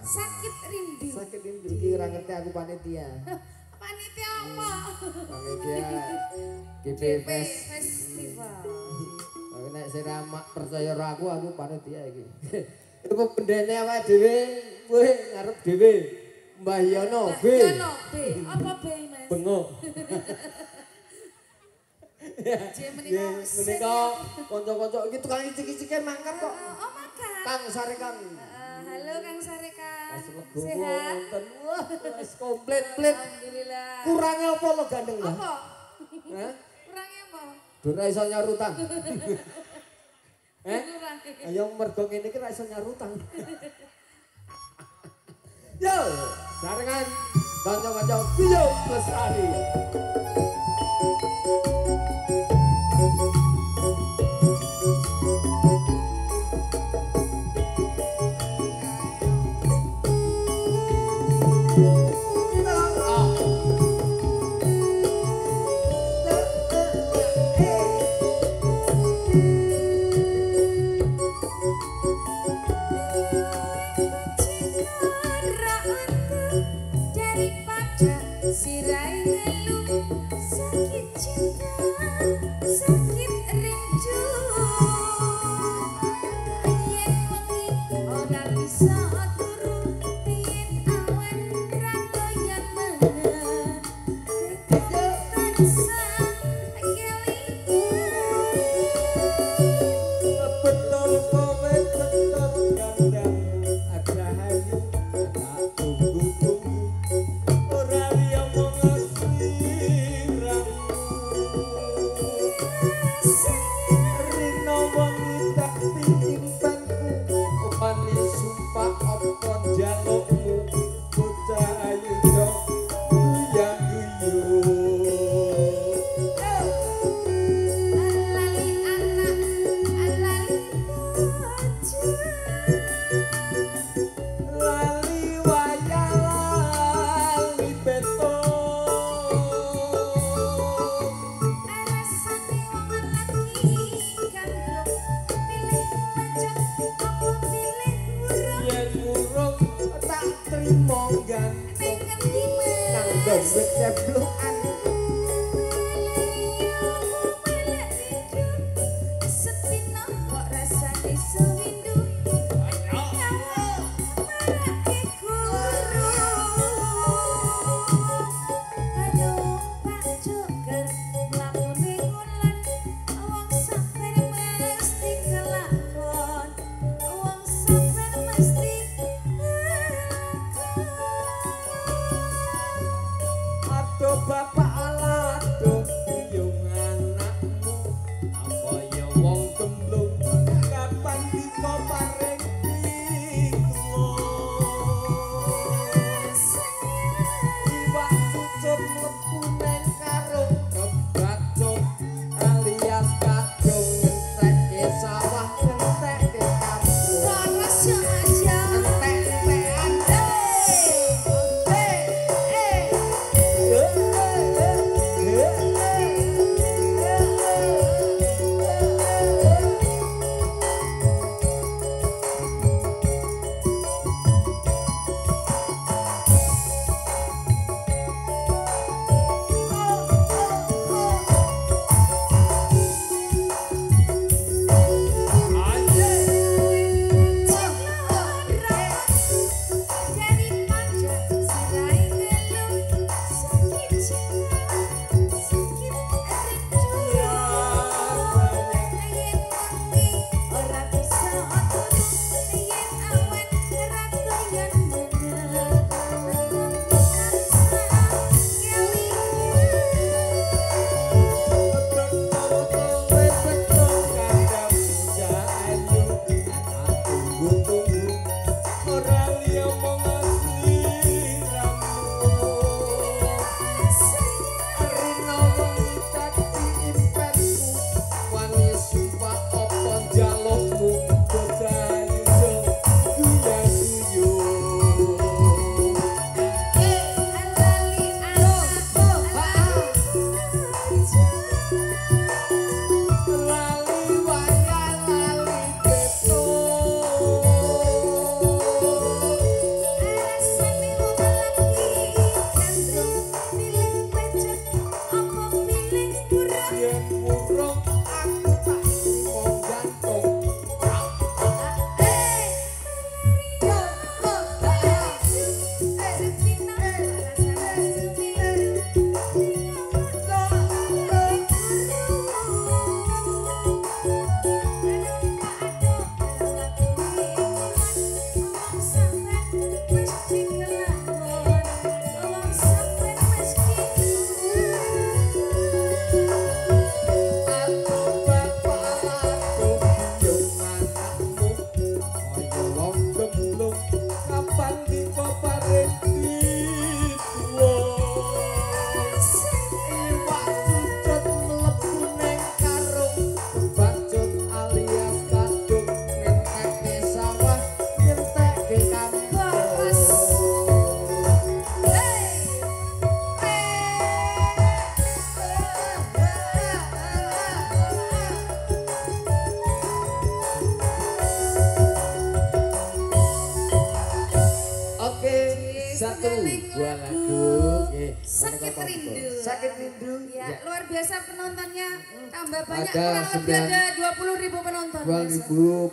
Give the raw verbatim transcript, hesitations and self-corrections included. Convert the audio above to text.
Sakit rindu. Sakit rindu iki ora ngerti aku panitia. Panitia apa? Panitia G P Fest Festival. Nek sira percaya karo aku aku panitia iki. Iku pendene awake dhewe kowe ngarep dhewe. Mbah Yono B. Yono B. Apa B, Mas? Bengok. menika menika kanca-kanca iki tukang icik-icike mangkat kok. Oh, mangkat. Kang Sarekan. Halo Kang Sarekan. Sehat. Wah, wis komplit plit. Alhamdulillah. Kurange apa lo gandeng lah? Apa? Hah? Kurange apa? Ora iso nyarutang. Eh? Kurange. Ayo mergo ngene iki ora iso nyarutang. Yo, Sarekan kanca-kanca Bio Lestari. Sirai ngeluh sakit cinta, sakit rindu. Yen wengi ora bisa turu, yen awan ra doyan mangan. Tansah kelingan. Betul kowe betul gandang ada hayu tak tunggu-tunggu. Ceblokan Setino kok rasane sewindu. Marake guru. Aduh Pak Joker lakone ngulan. Wong sabar mesti kelakon. Wong sabar mesti adoh pandika paring dituwa iwak cucut mlebu ning karung bacut alias kadung ngentekke sawah ngentekke kampung satu dua lagu nggih Sakit Rindu. Sakit Rindu Ya, ya luar biasa penontonnya tambah banyak Ada kurang lebih sembilan- ada dua puluh ribu penonton. dua ribu